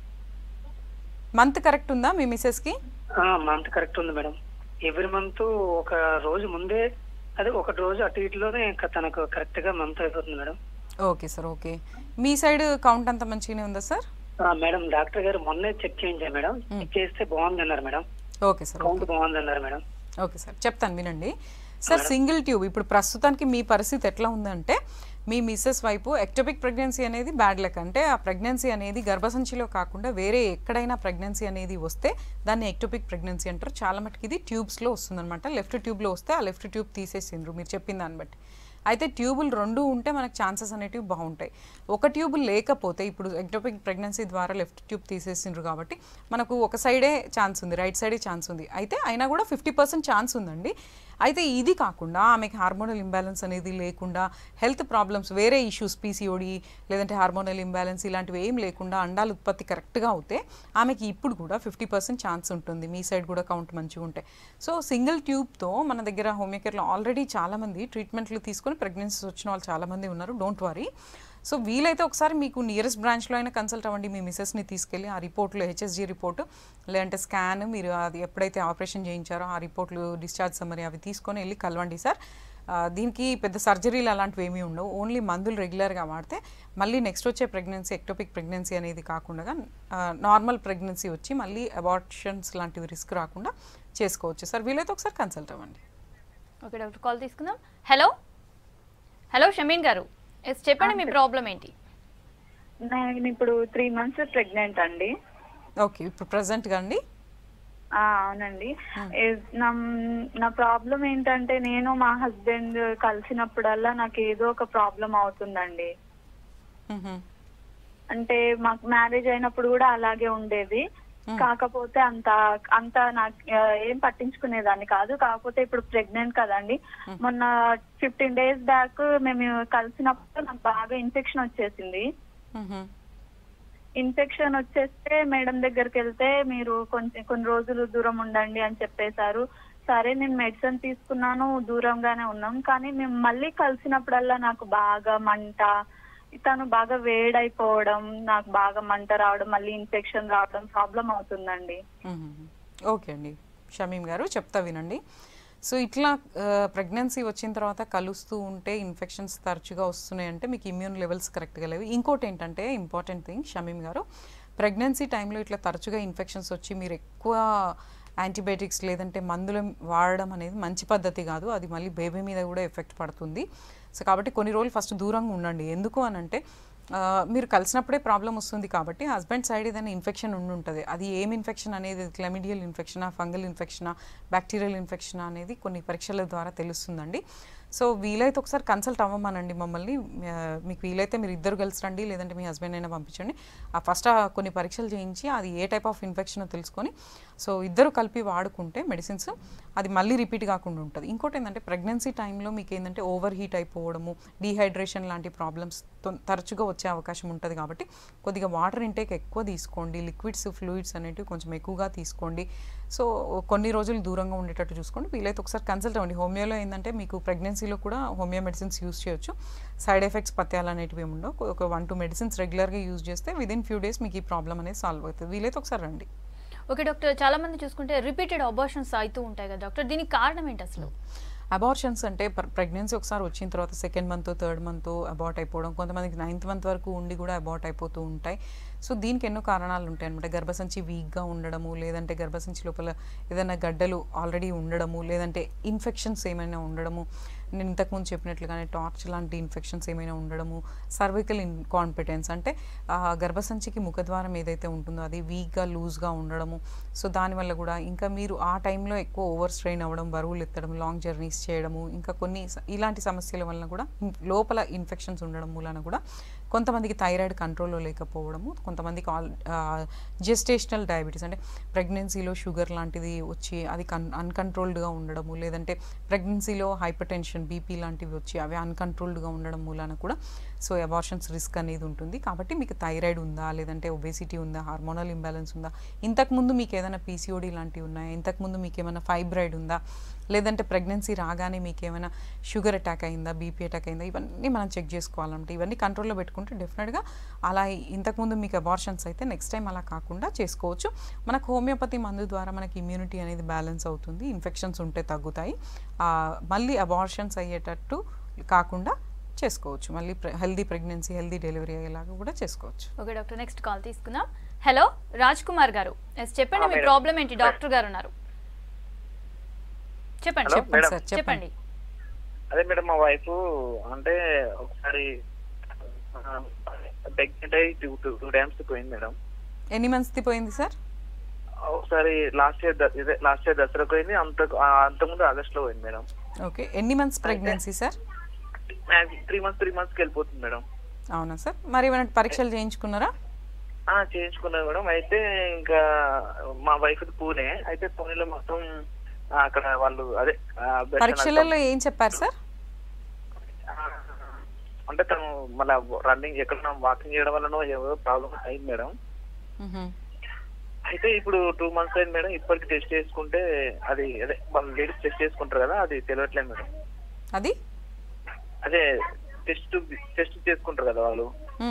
month correct ఉందా మీ మిసెస్ కి? మంత్ కరెక్ట్ ఉంది మేడం. ఎవ్రీ మంత్ ఒక రోజు ముందే, అదే ఒక రోజు అటు ఇటులోనే ఇంకా తనకు కరెక్ట్ గా మంత్ అయిపోతుంది మేడం. Okay sir, okay. మీ సైడ్ కౌంట్ అంతా మంచిగానే ఉందా సార్? మేడం డాక్టర్ గారు మొన్నే చెక్ చేయించారు మేడం. చెక్ చేస్తే బాగుంది అన్నారు మేడం. ఓకే సార్, కౌంట్ బాగుంది అన్నారు మేడం. ఓకే సార్, చెప్తాను వినండి సార్. సింగిల్ ట్యూబ్ ఇప్పుడు ప్రస్తుతానికి మీ పరిస్థితి ఎట్లా ఉందంటే, మీ మిస్సెస్ వైపు ఎక్టోపిక్ ప్రెగ్నెన్సీ అనేది బ్యాడ్ లక్. అంటే ఆ ప్రెగ్నెన్సీ అనేది గర్భసంచిలో కాకుండా వేరే ఎక్కడైనా ప్రెగ్నెన్సీ అనేది వస్తే దాన్ని ఎక్టోపిక్ ప్రెగ్నెన్సీ అంటారు. చాలా మటుకు ఇది ట్యూబ్స్లో వస్తుందన్నమాట. లెఫ్ట్ ట్యూబ్లో వస్తే ఆ లెఫ్ట్ ట్యూబ్ తీసేసిండ్రు మీరు చెప్పిన దాన్ని బట్టి. అయితే ట్యూబులు రెండు ఉంటే మనకు ఛాన్సెస్ అనేటివి బాగుంటాయి. ఒక ట్యూబ్ లేకపోతే, ఇప్పుడు ఎక్టోపిక్ ప్రెగ్నెన్సీ ద్వారా లెఫ్ట్ ట్యూబ్ తీసేసిండ్రు కాబట్టి మనకు ఒక సైడే ఛాన్స్ ఉంది, రైట్ సైడే ఛాన్స్ ఉంది. అయితే అయినా కూడా ఫిఫ్టీ పర్సెంట్ ఛాన్స్ ఉందండి. అయితే ఇది కాకుండా ఆమెకి హార్మోనల్ ఇంబ్యాలెన్స్ అనేది లేకుండా, హెల్త్ ప్రాబ్లమ్స్ వేరే ఇష్యూస్ పీసీఓడి లేదంటే హార్మోనల్ ఇంబ్యాలెన్స్ ఇలాంటివి ఏం లేకుండా అండాల ఉత్పత్తి కరెక్ట్గా అవుతే ఆమెకి ఇప్పుడు కూడా ఫిఫ్టీ పర్సెంట్ ఛాన్స్ ఉంటుంది. మీ సైడ్ కూడా కౌంట్ మంచిగా ఉంటాయి. సో సింగిల్ ట్యూబ్తో మన దగ్గర హోమియోకేర్లో ఆల్రెడీ చాలామంది ట్రీట్మెంట్లు తీసుకొని ప్రెగ్నెన్సీస్ వచ్చిన వాళ్ళు చాలామంది ఉన్నారు. Don't worry. సో వీలైతే ఒకసారి మీకు నియరెస్ట్ బ్రాంచ్లో అయినా కన్సల్ట్ అవ్వండి. మీ మిసెస్ని తీసుకెళ్ళి ఆ రిపోర్ట్లో హెచ్ఎస్జీ రిపోర్టు లేదంటే స్కాన్, మీరు అది ఎప్పుడైతే ఆపరేషన్ చేయించారో ఆ రిపోర్ట్లు, డిశ్చార్జ్ సమ్మరీ అవి తీసుకొని వెళ్ళి కలవండి సార్. దీనికి పెద్ద సర్జరీలు అలాంటివి ఏమీ ఉండవు. ఓన్లీ మందులు రెగ్యులర్గా వాడితే మళ్ళీ నెక్స్ట్ వచ్చే ప్రెగ్నెన్సీ ఎక్టోపిక్ ప్రెగ్నెన్సీ అనేది కాకుండా నార్మల్ ప్రెగ్నెన్సీ వచ్చి మళ్ళీ అబార్షన్స్ లాంటివి రిస్క్ రాకుండా చేసుకోవచ్చు సార్. వీలైతే ఒకసారి కన్సల్ట్ అవ్వండి. ఓకే డాక్టర్, కాల్ తీసుకుందాం. హలో హలో షమీన్ గారు, ఎస్ చెప్పండి మీ ప్రాబ్లం ఏంటి? నేను ఇప్పుడు త్రీ మంత్స్ ప్రెగ్నెంట్ అండి. ఓకే, ఇప్పుడు ప్రెసెంట్గా అండి? అవునండి. నా నా ప్రాబ్లం ఏంటంటే, నేను మా హస్బెండ్ కలిసినప్పుడల్లా నాకు ఏదో ఒక ప్రాబ్లం అవుతుందండి. అంటే మాకు మ్యారేజ్ అయినప్పుడు కూడా అలాగే ఉండేది. కాకపోతే అంత అంత నాకు ఏం పట్టించుకునేదాన్ని కాదు. కాకపోతే ఇప్పుడు ప్రెగ్నెంట్ కదండి. మొన్న ఫిఫ్టీన్ డేస్ బ్యాక్ మేము కలిసినప్పుడు నాకు బాగా ఇన్ఫెక్షన్ వచ్చేసింది. ఇన్ఫెక్షన్ వచ్చేస్తే మేడం దగ్గరికి వెళ్తే మీరు కొంచెం కొన్ని రోజులు దూరం ఉండండి అని చెప్పేశారు. సరే నేను మెడిసిన్ తీసుకున్నాను, దూరంగానే ఉన్నాం. కానీ మేము మళ్ళీ కలిసినప్పుడల్లా నాకు బాగా మంట, తను బాగా వేడైపోవడం, నాకు బాగా మంట రావడం, మళ్ళీ ఇన్ఫెక్షన్ రావడం ప్రాబ్లం అవుతుందండి. ఓకే అండి షమీం గారు, చెప్తా వినండి. సో ఇట్లా ప్రెగ్నెన్సీ వచ్చిన తర్వాత కలుస్తూ ఉంటే ఇన్ఫెక్షన్స్ తరచుగా వస్తున్నాయంటే మీకు ఇమ్యూన్ లెవెల్స్ కరెక్ట్గా లేవు. ఇంకోటి ఏంటంటే ఇంపార్టెంట్ థింగ్ షమీం గారు, ప్రెగ్నెన్సీ టైంలో ఇట్లా తరచుగా ఇన్ఫెక్షన్స్ వచ్చి మీరు ఎక్కువ యాంటీబయాటిక్స్ లేదంటే మందులు వాడడం అనేది మంచి పద్ధతి కాదు. అది మళ్ళీ బేబీ మీద కూడా ఎఫెక్ట్ పడుతుంది. సో కాబట్టి కొన్ని రోజులు ఫస్ట్ దూరంగా ఉండండి. ఎందుకు అని అంటే మీరు కలిసినప్పుడే ప్రాబ్లం వస్తుంది కాబట్టి హస్బెండ్ సైడ్ ఏదైనా ఇన్ఫెక్షన్ ఉండి ఉంటుంది. అది ఏం ఇన్ఫెక్షన్ అనేది, క్లమిడియల్ ఇన్ఫెక్షనా, ఫంగల్ ఇన్ఫెక్షనా, బ్యాక్టీరియల్ ఇన్ఫెక్షనా అనేది కొన్ని పరీక్షల ద్వారా తెలుస్తుందండి. సో వీలైతే ఒకసారి కన్సల్ట్ అవ్వమనండి మమ్మల్ని. మీకు వీలైతే మీరు ఇద్దరు కలిసి రండి, లేదంటే మీ హస్బెండ్ అయినా పంపించండి. ఆ ఫస్ట్ కొన్ని పరీక్షలు చేయించి అది ఏ టైప్ ఆఫ్ ఇన్ఫెక్షన్ తెలుసుకొని సో ఇద్దరు కలిపి వాడుకుంటే మెడిసిన్స్ అది మళ్ళీ రిపీట్ కాకుండా ఉంటుంది. ఇంకోటి ఏంటంటే ప్రెగ్నెన్సీ టైంలో మీకు ఏంటంటే ఓవర్ హీట్ అయిపోవడము, డీహైడ్రేషన్ లాంటి ప్రాబ్లమ్స్ తరచుగా వచ్చే అవకాశం ఉంటుంది. కాబట్టి కొద్దిగా వాటర్ ఇంటేక్ ఎక్కువ తీసుకోండి, లిక్విడ్స్ ఫ్లూయిడ్స్ అనేటివి కొంచెం ఎక్కువగా తీసుకోండి. సో కొన్ని రోజులు దూరంగా ఉండేటట్టు చూసుకోండి. వీలైతే ఒకసారి కన్సల్ట్ అవ్వండి. హోమియోలో ఏంటంటే మీకు ప్రెగ్నెన్సీలో కూడా హోమియో మెడిసిన్స్ యూజ్ చేయొచ్చు. సైడ్ ఎఫెక్ట్స్ పత్యాలు అనేటివి ఏమి ఉండవు. ఒక వన్ టూ మెడిసిన్స్ రెగ్యులర్గా యూజ్ చేస్తే విదిన్ ఫ్యూ డేస్ మీకు ఈ ప్రాబ్లం అనేది సాల్వ్ అవుతుంది. వీలైతే ఒకసారి రండి. ఓకే డాక్టర్, చాలా మంది చూసుకుంటే రిపీటెడ్ అబార్షన్స్ అవుతూ ఉంటాయి కదా డాక్టర్, దీనికి కారణం ఏంటి అసలు? అబార్షన్స్ అంటే ప్రెగ్నెన్సీ ఒకసారి వచ్చిన తర్వాత second month third month abort అయిపోవడం, కొంతమందికి నైన్త్ మంత్ వరకు ఉండి కూడా అబార్ట్ అయిపోతూ ఉంటాయి. సో దీనికి ఎన్నో కారణాలు ఉంటాయి అనమాట. గర్భసంచి వీక్గా ఉండడము, లేదంటే గర్భసంచి లోపల ఏదైనా గడ్డలు ఆల్రెడీ ఉండడము, లేదంటే ఇన్ఫెక్షన్స్ ఏమైనా ఉండడము, నేను ఇంతకుముందు చెప్పినట్లుగానే టార్చ్ లాంటి ఇన్ఫెక్షన్స్ ఏమైనా ఉండడము, సర్వికల్ ఇన్కాంపిటెన్స్ అంటే గర్భసంచికి ముఖద్వారం ఏదైతే ఉంటుందో అది వీక్గా లూజ్గా ఉండడము. సో దానివల్ల కూడా ఇంకా మీరు ఆ టైంలో ఎక్కువ ఓవర్ స్ట్రెయిన్ అవ్వడం, బరువులు ఎత్తడం, లాంగ్ జర్నీస్ చేయడము, ఇంకా కొన్ని ఇలాంటి సమస్యల వలన కూడా లోపల ఇన్ఫెక్షన్స్ ఉండడం మూలన కూడా కొంతమందికి థైరాయిడ్ కంట్రోల్లో లేకపోవడము, కొంతమందికి ఆల్ జెస్టేషనల్ డయాబెటీస్ అంటే ప్రెగ్నెన్సీలో షుగర్ లాంటిది వచ్చి అది కన్ అన్కంట్రోల్డ్గా ఉండడము, లేదంటే ప్రెగ్నెన్సీలో హైపర్ టెన్షన్ బీపీ లాంటివి వచ్చి అవి అన్కంట్రోల్డ్గా ఉండడం మూలాన కూడా సో అబార్షన్స్ రిస్క్ అనేది ఉంటుంది. కాబట్టి మీకు థైరాయిడ్ ఉందా, లేదంటే ఒబేసిటీ ఉందా, హార్మోనల్ ఇంబ్యాలెన్స్ ఉందా, ఇంతకుముందు మీకు ఏదైనా పీసీఓడి లాంటివి ఉన్నాయా, ఇంతకుముందు మీకు ఏమైనా ఫైబ్రాయిడ్ ఉందా, లేదంటే ప్రెగ్నెన్సీ రాగానే మీకు ఏమైనా షుగర్ అటాక్ అయిందా, బీపీ అటాక్ అయిందా, ఇవన్నీ మనం చెక్ చేసుకోవాలంటే ఇవన్నీ కంట్రోల్లో పెట్టుకుంటే డెఫినెట్గా అలా ఇంతకుముందు మీకు అబార్షన్స్ అయితే నెక్స్ట్ టైం అలా కాకుండా చేసుకోవచ్చు. మనకు హోమియోపతి మందు ద్వారా మనకి ఇమ్యూనిటీ అనేది బ్యాలెన్స్ అవుతుంది, ఇన్ఫెక్షన్స్ ఉంటే తగ్గుతాయి, మళ్ళీ అబార్షన్స్ అయ్యేటట్టు కాకుండా చేసుకోవచ్చు, మళ్ళీ హెల్దీ ప్రెగ్నెన్సీ హెల్దీ డెలివరీ అయ్యేలాగా కూడా చేసుకోవచ్చు. ఓకే డాక్టర్, నెక్స్ట్ కాల్ తీసుకుందాం. హలో రాజ్ కుమార్ గారు, ఎస్ చెప్పండి మీ ప్రాబ్లం ఏంటి? డాక్టర్ గారు ఉన్నారు, చెప్పండి చెప్పండి సార్ చెప్పండి. అదే మేడం, మా వైఫ్ అంటే ఒకసారి ప్రెగ్నెంట్ అయ్యి టూ టూ టైమ్స్ పోయింది మేడం. ఎన్ని మంత్స్ పోయింది సార్? ఒకసారి last year last year Dasara పోయింది, అంత అంతకుముందు ఆగస్ట్ లో పోయింది మేడం. ఓకే, ఎన్ని months pregnancy sir? Three months three మంత్స్కి వెళ్ళిపోతుంది మేడం. అవునా సార్, మరి ఏమైనా పరీక్షలు చేయించుకున్నారా? చేయించుకున్నారు మేడం. అయితే ఇంకా మా వైఫ్ పూణే, అయితే పూణేలో మొత్తం అక్కడ వాళ్ళు అదే పరీక్షలలో ఏం చెప్పారు సార్? అంటే తను మళ్ళీ రన్నింగ్ ఎక్కడ వాకింగ్ చేయడం వల్ల ఏదో ప్రాబ్లమ్ అయింది మేడం. అయితే ఇప్పుడు టూ మంత్స్ అయింది మేడం, ఇప్పటికి టెస్ట్ చేసుకుంటే అది అదే వాళ్ళు లేడీస్ టెస్ట్ చేసుకుంటారు కదా, అది తెలియట్లేదు మేడం. అది అదే టెస్ట్ టెస్ట్ చేసుకుంటారు కదా వాళ్ళు,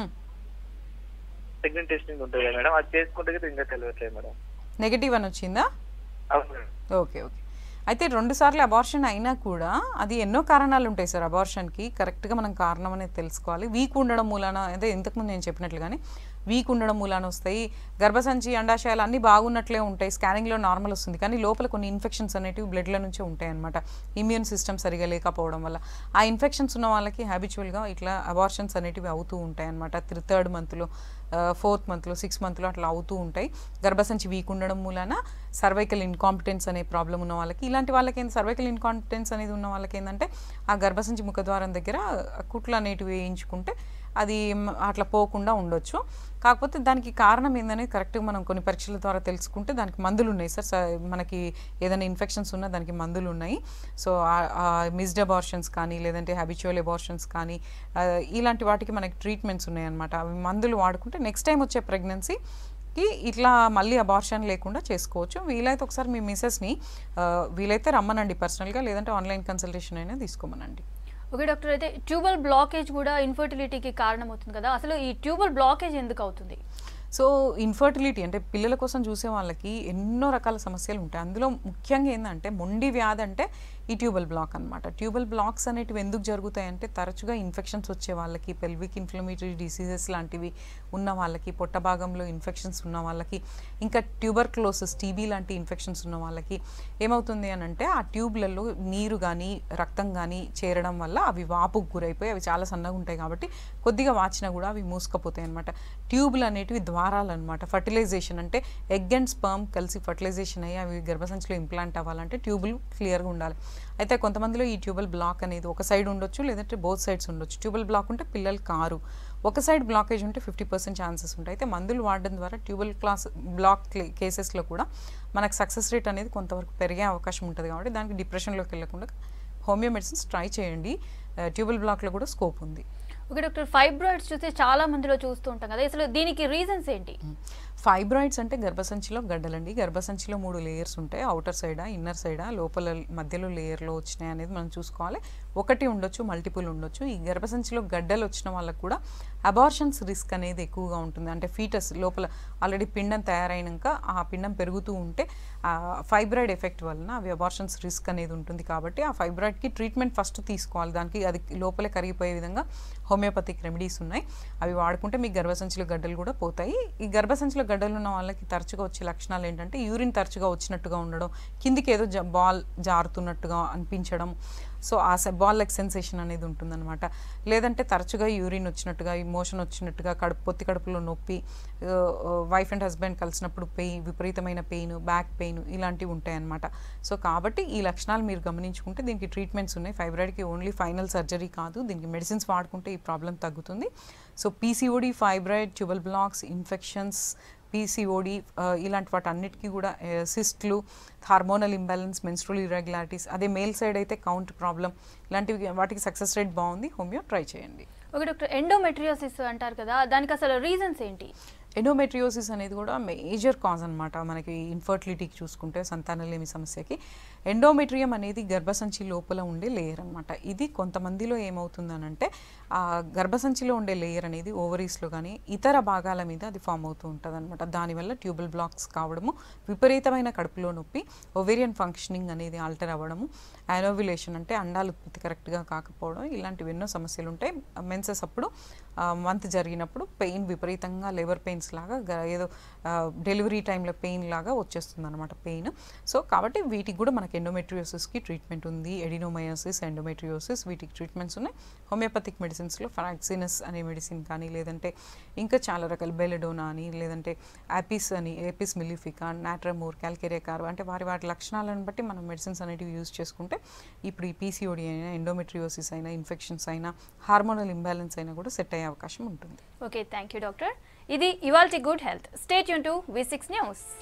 ప్రెగ్నెంట్ టెస్టింగ్ ఉంటుంది కదా మేడం, అది చేసుకుంటే ఇంకా తెలియట్లేదు మేడం. నెగటివ్ అని వచ్చిందా? అవును. ఓకే ఓకే, అయితే రెండు సార్లు అబార్షన్ అయినా కూడా అది ఎన్నో కారణాలు ఉంటాయి సార్. అబార్షన్కి కరెక్ట్గా మనం కారణం అనేది తెలుసుకోవాలి. వీక్ ఉండడం మూలాన, అదే ఇంతకుముందు నేను చెప్పినట్లుగానే వీక్ ఉండడం మూలాన వస్తాయి. గర్భసంచి అండాశయాలు అన్నీ బాగున్నట్లే ఉంటాయి, స్కానింగ్లో నార్మల్ వస్తుంది, కానీ లోపల కొన్ని ఇన్ఫెక్షన్స్ అనేటివి బ్లడ్ల నుంచే ఉంటాయి అన్నమాట, ఇమ్యూన్ సిస్టమ్ సరిగా లేకపోవడం వల్ల. ఆ ఇన్ఫెక్షన్స్ ఉన్న వాళ్ళకి హ్యాబిచువల్గా ఇట్లా అబార్షన్స్ అనేటివి అవుతూ ఉంటాయి అన్నమాట. థర్డ్ మంత్లో, ఫోర్త్ మంత్లో, సిక్స్ మంత్లో అట్లా అవుతూ ఉంటాయి. గర్భసంచి వీక్ ఉండడం మూలాన సర్వైకల్ ఇన్కాంపిటెన్స్ అనే ప్రాబ్లం ఉన్న వాళ్ళకి, ఇలాంటి వాళ్ళకి ఏంటి సర్వైకల్ ఇన్కాంపిటెన్స్ అనేది ఉన్న వాళ్ళకి ఏంటంటే ఆ గర్భసంచి ముఖద్వారం దగ్గర కుట్లు అనేటివి వేయించుకుంటే అది అట్లా పోకుండా ఉండొచ్చు. కాకపోతే దానికి కారణం ఏందనేది కరెక్ట్గా మనం కొన్ని పరీక్షల ద్వారా తెలుసుకుంటే దానికి మందులు ఉన్నాయి సార్. మనకి ఏదైనా ఇన్ఫెక్షన్స్ ఉన్నా దానికి మందులు ఉన్నాయి. సో మిస్డ్ అబార్షన్స్ కానీ, లేదంటే హ్యాబిచువల్ అబార్షన్స్ కానీ, ఇలాంటి వాటికి మనకి ట్రీట్మెంట్స్ ఉన్నాయన్నమాట. అవి మందులు వాడుకుంటే నెక్స్ట్ టైం వచ్చే ప్రెగ్నెన్సీకి ఇట్లా మళ్ళీ అబార్షన్ లేకుండా చేసుకోవచ్చు. వీలైతే ఒకసారి మీ మిసెస్ని వీలైతే రమ్మనండి పర్సనల్గా, లేదంటే ఆన్లైన్ కన్సల్టేషన్ అయినా తీసుకోమనండి. ఓకే డాక్టర్, అయితే ట్యూబల్ బ్లాకేజ్ కూడా ఇన్ఫర్టిలిటీకి కారణం అవుతుంది కదా, అసలు ఈ ట్యూబల్ బ్లాకేజ్ ఎందుకు అవుతుంది? సో ఇన్ఫర్టిలిటీ అంటే పిల్లల కోసం చూసే వాళ్ళకి ఎన్నో రకాల సమస్యలు ఉంటాయి. అందులో ముఖ్యంగా ఏంటంటే మొండి వ్యాధి అంటే ఈ ట్యూబల్ బ్లాక్ అనమాట. ట్యూబల్ బ్లాక్స్ అనేటివి ఎందుకు జరుగుతాయంటే తరచుగా ఇన్ఫెక్షన్స్ వచ్చే వాళ్ళకి, పెల్విక్ ఇన్ఫ్లమేటరీ డిసీజెస్ లాంటివి ఉన్న వాళ్ళకి, పొట్ట భాగంలో ఇన్ఫెక్షన్స్ ఉన్న వాళ్ళకి, ఇంకా ట్యూబర్క్లోసిస్ టీబీ లాంటి ఇన్ఫెక్షన్స్ ఉన్న వాళ్ళకి ఏమవుతుంది అని అంటే ఆ ట్యూబ్లలో నీరు కానీ రక్తం కానీ చేరడం వల్ల అవి వాపుకు గురైపోయి అవి చాలా సన్నగా ఉంటాయి కాబట్టి కొద్దిగా వాచినా కూడా అవి మూసుకపోతాయి అనమాట. ట్యూబ్లు అనేటివి ద్వారాలు అనమాట. ఫర్టిలైజేషన్ అంటే ఎగ్ అండ్ స్పర్మ్ కలిసి ఫర్టిలైజేషన్ అయ్యి అవి గర్భసంచిలో ఇంప్లాంట్ అవ్వాలంటే ట్యూబులు క్లియర్గా ఉండాలి. అయితే కొంతమందిలో ఈ ట్యూబల్ బ్లాక్ అనేది ఒక సైడ్ ఉండొచ్చు, లేదంటే బోత్ సైడ్స్ ఉండొచ్చు. ట్యూబల్ బ్లాక్ ఉంటే పిల్లలు కారు, ఒక సైడ్ బ్లాకేజ్ ఉంటే ఫిఫ్టీ పర్సెంట్ ఛాన్సెస్ ఉంటాయి. అయితే మందులు వాడడం ద్వారా ట్యూబల్ క్లాస్ బ్లాక్ కేసెస్లో కూడా మనకు సక్సెస్ రేట్ అనేది కొంతవరకు పెరిగే అవకాశం ఉంటుంది. కాబట్టి దానికి డిప్రెషన్లోకి వెళ్ళకుండా హోమియో మెడిసిన్స్ ట్రై చేయండి. ట్యూబల్ బ్లాక్లో కూడా స్కోప్ ఉంది. ఓకే డాక్టర్, ఫైబ్రాయిడ్స్ చూస్తే చాలా మందిలో చూస్తూ ఉంటాం కదా, అసలు దీనికి రీజన్స్ ఏంటి? ఫైబ్రాయిడ్స్ అంటే గర్భసంచిలో గడ్డలండి. గర్భసంచిలో మూడు లేయర్స్ ఉంటాయి, అవుటర్ సైడా, ఇన్నర్ సైడా, లోపల మధ్యలో లేయర్లో వచ్చినాయి అనేది మనం చూసుకోవాలి. ఒకటి ఉండొచ్చు, మల్టిపుల్ ఉండొచ్చు. ఈ గర్భసంచిలో గడ్డలు వచ్చిన వాళ్ళకు కూడా అబార్షన్స్ రిస్క్ అనేది ఎక్కువగా ఉంటుంది. అంటే ఫీటస్ లోపల ఆల్రెడీ పిండం తయారైనాక ఆ పిండం పెరుగుతూ ఉంటే ఆ ఫైబ్రాయిడ్ ఎఫెక్ట్ వలన అవి అబార్షన్స్ రిస్క్ అనేది ఉంటుంది. కాబట్టి ఆ ఫైబ్రాయిడ్కి ట్రీట్మెంట్ ఫస్ట్ తీసుకోవాలి. దానికి అది లోపలే కరిగిపోయే విధంగా హోమియోపతిక్ రెమెడీస్ ఉన్నాయి, అవి వాడుకుంటే మీకు గర్భసంచిలో గడ్డలు కూడా పోతాయి. ఈ గర్భసంచిలో గడ్డలు ఉన్న వాళ్ళకి తరచుగా వచ్చే లక్షణాలు ఏంటంటే యూరిన్ తరచుగా వచ్చినట్టుగా ఉండడం, కిందికి ఏదో బాల్ జారుతున్నట్టుగా అనిపించడం, సో ఆ బాల్ లైక్ సెన్సేషన్ అనేది ఉంటుందన్నమాట. లేదంటే తరచుగా యూరిన్ వచ్చినట్టుగా, మోషన్ వచ్చినట్టుగా, కడుపు పొత్తి కడుపులో నొప్పి, వైఫ్ అండ్ హస్బెండ్ కలిసినప్పుడు పెయిన్, విపరీతమైన పెయిన్, బ్యాక్ పెయిన్ ఇలాంటివి ఉంటాయన్నమాట. సో కాబట్టి ఈ లక్షణాలు మీరు గమనించుకుంటే దీనికి ట్రీట్మెంట్స్ ఉన్నాయి. ఫైబ్రాయిడ్కి ఓన్లీ ఫైనల్ సర్జరీ కాదు, దీనికి మెడిసిన్స్ వాడుకుంటే ఈ ప్రాబ్లం తగ్గుతుంది. So PCOD, fibroid, tubal blocks, infections, PCOD ఇలాంటి వాటి అన్నిటికీ కూడా సిస్ట్లు, హార్మోనల్ ఇంబ్యాలెన్స్, మెన్స్ట్రువల్ ఇర్రెగ్యులారిటీస్, అదే మేల్ సైడ్ అయితే కౌంట్ ప్రాబ్లం, ఇలాంటివి వాటికి సక్సెస్ రేట్ బాగుంది. హోమియో ట్రై చేయండి. ఓకే డాక్టర్, ఎండోమెట్రియోసిస్ అంటారు కదా, దానికి అసలు రీజన్స్ ఏంటి? ఎండోమెట్రియోసిస్ అనేది కూడా మేజర్ కాజ్ అనమాట మనకి ఇన్ఫర్టిలిటీకి చూసుకుంటే, సంతానలేమి సమస్యకి. ఎండోమెట్రియం అనేది గర్భసంచి లోపల ఉండే లేయర్ అనమాట. ఇది కొంతమందిలో ఏమవుతుందనంటే ఆ గర్భసంచిలో ఉండే లేయర్ అనేది ఓవరీస్లో కానీ ఇతర భాగాల మీద అది ఫామ్ అవుతూ ఉంటుంది అనమాట. దానివల్ల ట్యూబల్ బ్లాక్స్ కావడము, విపరీతమైన కడుపులో నొప్పి, ఓవేరియన్ ఫంక్షనింగ్ అనేది ఆల్టర్ అవ్వడము, యానోవ్యులేషన్ అంటే అండాలు ఉత్పత్తి కరెక్ట్గా కాకపోవడం, ఇలాంటివి ఎన్నో సమస్యలు ఉంటాయి. మెన్సెస్ అప్పుడు మంత్ జరిగినప్పుడు పెయిన్ విపరీతంగా లేబర్ పెయిన్స్ లాగా, ఏదో డెలివరీ టైంలో పెయిన్ లాగా వచ్చేస్తుంది అనమాట పెయిన్. సో కాబట్టి వీటికి కూడా మనకి ఎండోమెట్రియోసిస్కి ట్రీట్మెంట్ ఉంది. ఎడినోమయోసిస్, ఎండోమెట్రియోసిస్ వీటికి ట్రీట్మెంట్స్ ఉన్నాయి. హోమియోపతిక్ మెడిసిన్స్లో ఫ్రాక్సినస్ అనే మెడిసిన్ కానీ, లేదంటే ఇంకా చాలా రకాల బెలెడోనా అని, లేదంటే యాపిస్ అని, ఏపిస్ మిలిఫికా, నాట్రమోర్, క్యాల్కేరియా కార్వ్, అంటే వారి వాటి లక్షణాలను బట్టి మనం మెడిసిన్స్ అనేటివి యూజ్ చేసుకుంటే ఇప్పుడు ఈ పీసీఓడి అయినా, ఎండోమెట్రియోసిస్ అయినా, ఇన్ఫెక్షన్స్ అయినా, హార్మోనల్ ఇంబ్యాలెన్స్ అయినా కూడా సెట్ అయ్యే అవకాశం ఉంటుంది. Okay, thank you doctor. ఇది ఇవాల్టి good health. Stay tune to V six news.